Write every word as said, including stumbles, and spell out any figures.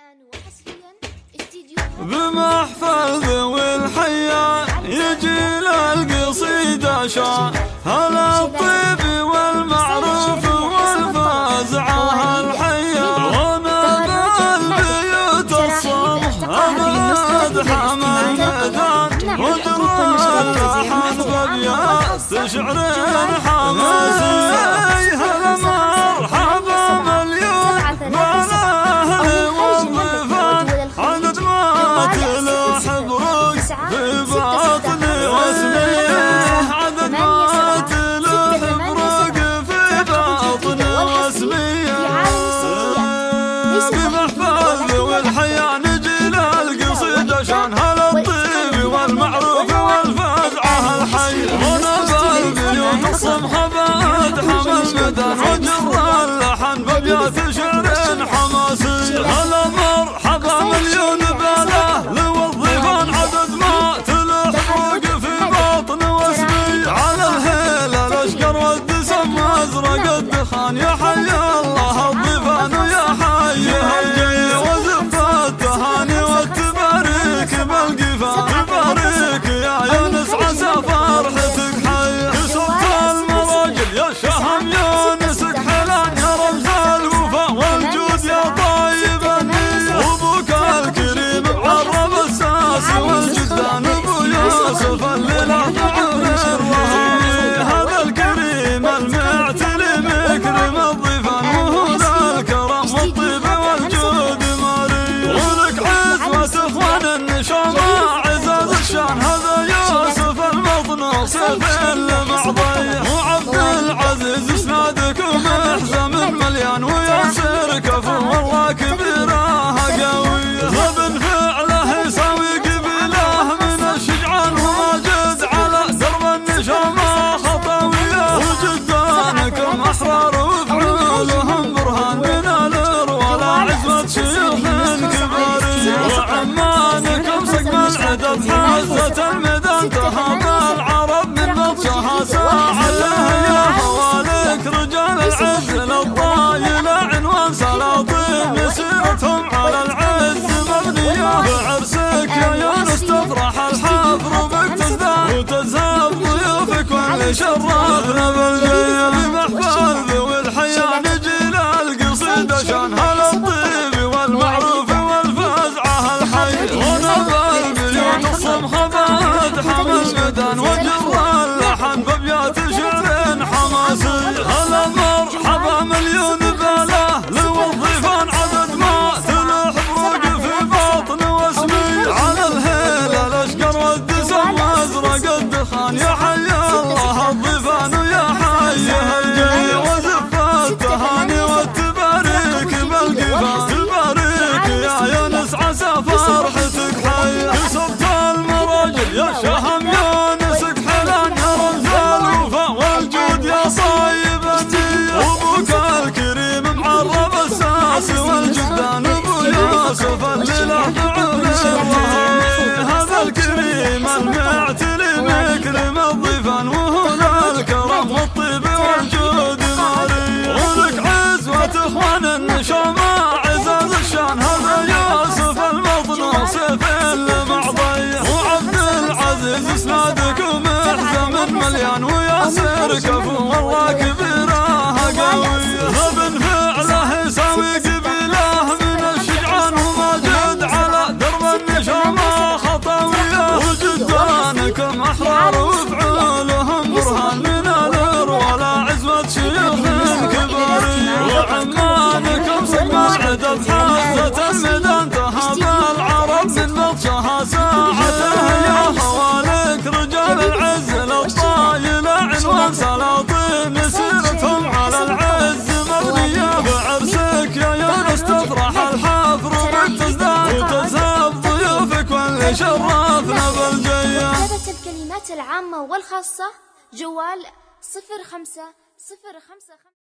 بمحفل والحيان يجي للقصيدة شان هلا الطيب والمعروف والفازعة الحية وانا بالبيوت الصمح أبد حمى الميدان ودرى اللحن بأبيات تشعر حماسية هلا مرحبا مليون بالاهل والضيفان عدد ما تلوح بروق في باطني واسميه عدد ما تلوح بروق في باطني واسميه بمحفل والحياة نجي للقصيدة شان هلا الطيب والمعروف والفزعة الحي وانا بالبيوت الصمحة بعد حمى الميدان وجر اللحن بأبيات شعر حماسي هلا مرحبا مليون بالاهل والضيفان عدد ما تلوح فوق في باطن واسمي على الهيلة الاشقر والدسم ازرق الدخان يا حي الله الضيفان ويا حي الجي وزف التهاني والتباريك بالقفان تباريك يا يونس عسى فرحتك حي كسرت المراجل يا شهم يونسك حلان يا رمز الوفا والجود يا طيب النية وابوك الكريم معرب الساسي والجدان ابو يوسف اللي له طعم الرهيب هذا الكريم المعتلي مكرم الضيفان وهو ذا الكرم والطيب والجود ماري ولك عزوة اخوان النشامة عزاز الشان هذا يوسف المطنوس في المعضية وعبد العزيز اسنادكم محزم مليان وياسر كفو والله كبيره قوية غبن فعله يساوي قبيله من الشجعان وماجد على درب النشامة خطاوية وجدانكم أحرار وفعولهم برهان من الأروى عزوة شيوخ كبارية وعمانكم سقم العدد حاسة الميدان تهاب العرب من بطشها ساعته يا هوالك رجال العز للطايل عنوان سلاطين مسيرتهم على العز مبنية بعرسك يا يونس تفرح الحفر وبك تزداد وتزهب ضيوفك واللي شرفنا بالجية بمحفل ذوي الحياة نجي للقصيدة شان هلا الطيب والمعروف والفزعة الحي وانا بالبيوت الصمحة بعد حمى الميدان وجر اللحن بأبيات شعر حماسي هلا مرحبا مليون بالاهل والضيفان عدد ما تلوح بروق في باطن واسمي على الهيلة الاشقر والدسم وازرق الدخان يا حي الله الضيفان ويا حي الجي وزف التهاني والتباريك بالقفان تباريك يا يونس عسى فرحتك حي كسرت المراجل يا شهم يونسك حلان يا رمز الوفا والجود يا صايب النية وابوك الكريم معرب الساس والجدان ابو يوسف اللي له طعم الرهيب هذا الكريم المعتلي مكرم الضيفان وهو ذا الكرم والطيب والجود ماري ولك عزوة اخوان النشامة عزاز الشان هذا يوسف المطنوس في المعضية وعبد العزيز اسنادكم محزم مليان وياسر كفو والله كبيره قوية غبن فعله يساوي قبيله من الشجعان وماجد على درب النشامة خطاوية وجدانكم أحرار وفعولهم برهان من الأروى عزوة شيوخ كبارية وعمانكم سقم العدد حاسة الميدان تهاب العرب من بطشها ساعته يا هوالك رجال العز للطايل عنوان سلاطين مسيرتهم على العز مبنية بعرسك يا يونس تفرح الحفر وبك تزداد وتزهب ضيوفك واللي شرفنا بالجية. كتابة الكلمات العامة والخاصة جوال صفر خمسة صفر خمسة خمسة